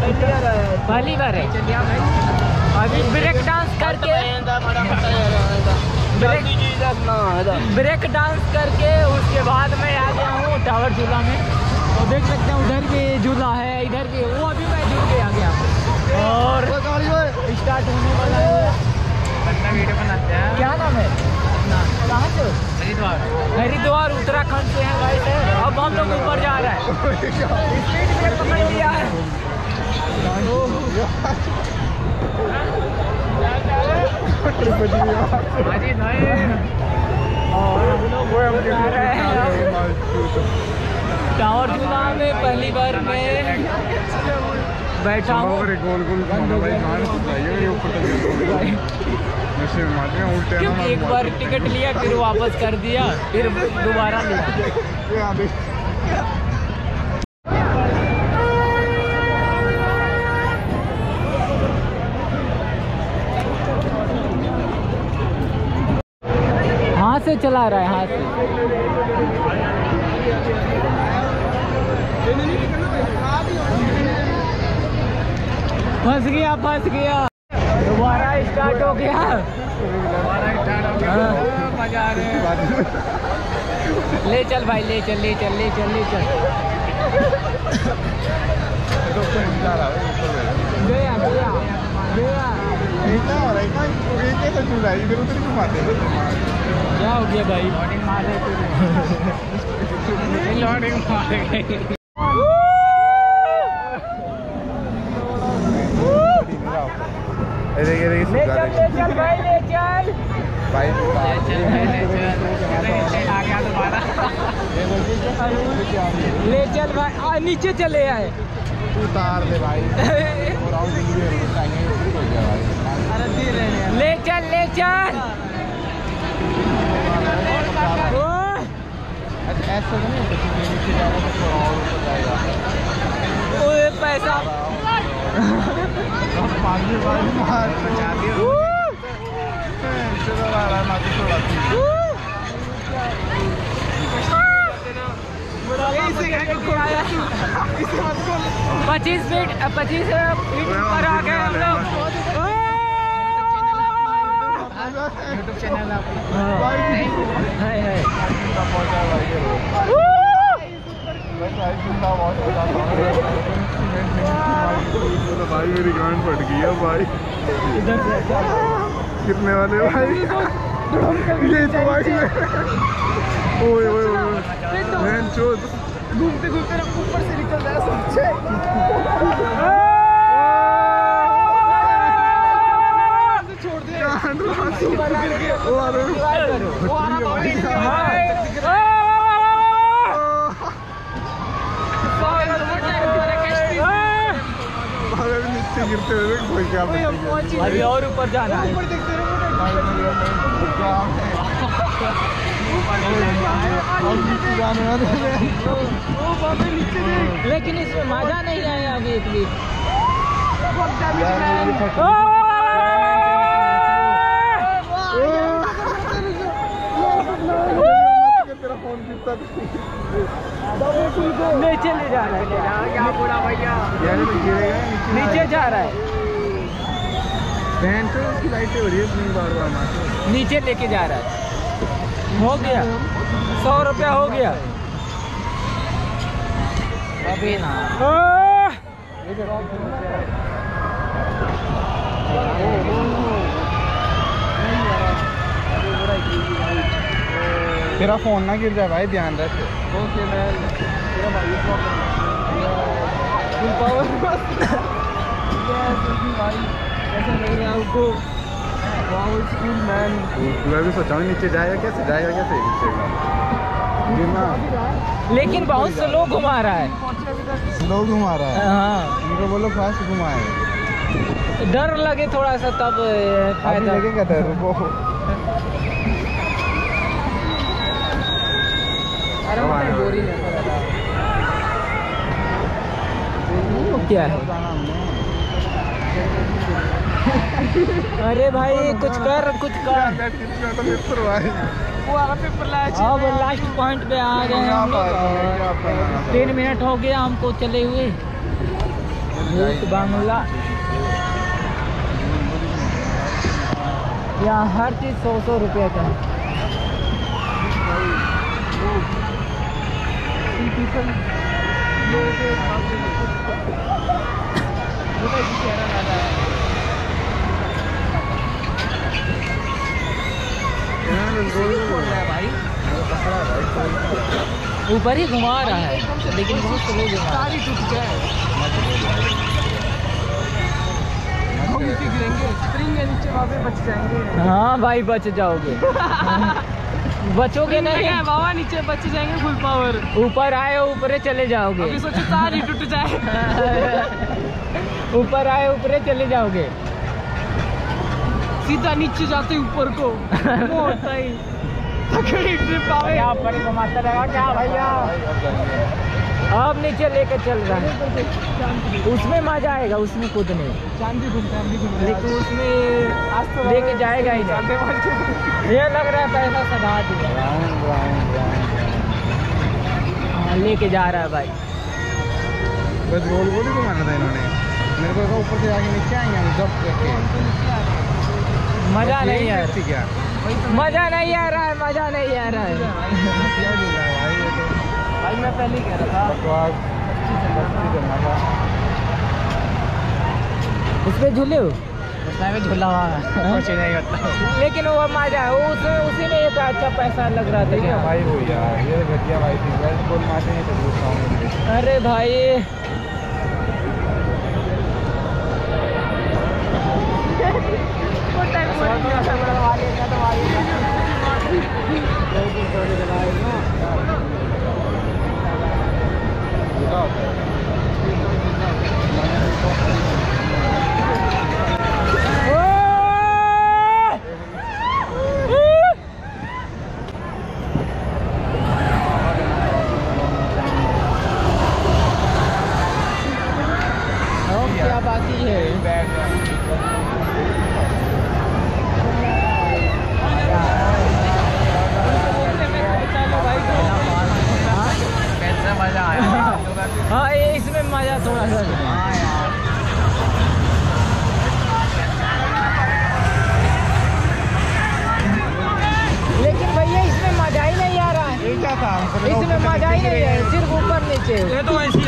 पहली बार है। अभी ब्रेक डांस करके ब्रेक डांस करके उसके बाद मैं आ गया हूँ टावर झूला में। और देख सकते हैं उधर भी झूला है, इधर भी, वो अभी मैं झूल के आ गया और स्टार्ट होने वाला है। वीडियो बनाते हैं। क्या नाम है? कहाँ से? हरिद्वार। हरिद्वार उत्तराखंड से हैं भाई। अब हम लोग ऊपर जा रहे हैं। स्पीड ब्रेक पकड़ लिया है। टावर झूला में पहली बार मैं बैठा हूँ। क्योंकि एक बार टिकट लिया फिर वापस कर दिया, फिर दोबारा लिया। हाथ से चला रहा है, हाथ से। फंस गया, फंस गया। दोबारा स्टार्ट हो गया। मजा आ रहा है। ले चल भाई, ले चल, ले चल, ले चल, ले चल। गया गया गया। क्या हो गया भाई? लॉडिंग मारे लॉडिंग मारे गई। ले चल भाई, ले चल भाई, ले चल भाई। नीचे चले आए, उतार दे भाई। ले चल, ले चल। ऐसा नहीं पैसा पच्चीस फीट पर आ गए हम लोग। यूट्यूब चैनल भाई मेरी गांड फट गई है भाई। कितने वाले भाई? ये तो भाई ओए ओए ओए घूमते घूमते ऊपर से निकल रहा है सोचे। छोड़ दे नीचे गिरते हुए अभी और ऊपर जाना है। लेकिन इसमें मजा नहीं आया अभी एक भी। नीचे ले जा रहा है, क्या बोला भैया? नीचे जा रहा है, उसकी लाइटें हो रही है बार-बार नीचे लेके जा रहा है। हो गया 100 रुपया हो गया अभी ना। तेरा फोन ना गिर जाए भाई, ध्यान रख। ओके मैन, तेरा भाई फुल पावर भाई कैसे लग रहा है आपको? Wow school man. मैं भी सोचा नीचे जाएगा कैसे नीचे लेकिन बहुत स्लो घुमा रहा है। स्लो घुमा रहा है? हाँ, इनको बोलो फास्ट घुमाए। डर लगे थोड़ा सा तब फायदा लगेगा। डर वो क्या है? अरे भाई कुछ कर। अब लास्ट पॉइंट पे आ गए हम लोग। 3 मिनट हो गया हमको चले हुए। भूत बांग्ला। यहाँ हर चीज़ 100 रुपये का है। ऊपर ही घुमा रहा है लेकिन बहुत स्लो सारी टूट जाए। गिरेंगे, स्प्रिंग के नीचे वहाँ पे बच जाएंगे। हाँ भाई बच जाओगे। बचोगे नहीं बाबा, नीचे बच जाएंगे फुल पावर। ऊपर आए ऊपर चले जाओगे। अभी सोचो तार ही टूट जाए। ऊपर आए ऊपर चले जाओगे। सीधा नीचे जाते ऊपर को। होता ही यहाँ पर घुमाता रहेगा क्या भैया। अब नीचे लेकर चल रहा है। उसमें मजा आएगा, उसमें कूदने। चांदी घूमता है, लेकिन उसमें आज तो लेके जाएगा ही नहीं। ये लग रहा है पैसा सधा दिया। हाँ, लेके जा रहा है भाई। बस गोल गोल ही घुमाना था इन्होंने। मेरे को लगा ऊपर से जाके नीचे आएंगे हम जब करके। मजा नहीं आ रहा। क्या मजा नहीं आ रहा है, मजा नहीं आ रहा है। भाई मैं पहले ही कह रहा था उस पे झूले हो। उसमें झूला हुआ कुछ नहीं होता। लेकिन वो मजा है, वो उसी में एक अच्छा पैसा लग रहा था क्या भाई। वो यार ये घटिया भाई थी। वैसे बोल मारते हैं तो पूछता हूँ। अरे भाई क्या बाकी है। मजा आया। हाँ इसमें मजा थोड़ा सा। लेकिन भैया इसमें मजा ही नहीं आ रहा है। क्या था? इसमें मजा ही नहीं है, सिर्फ ऊपर नीचे। ये तो ऐसी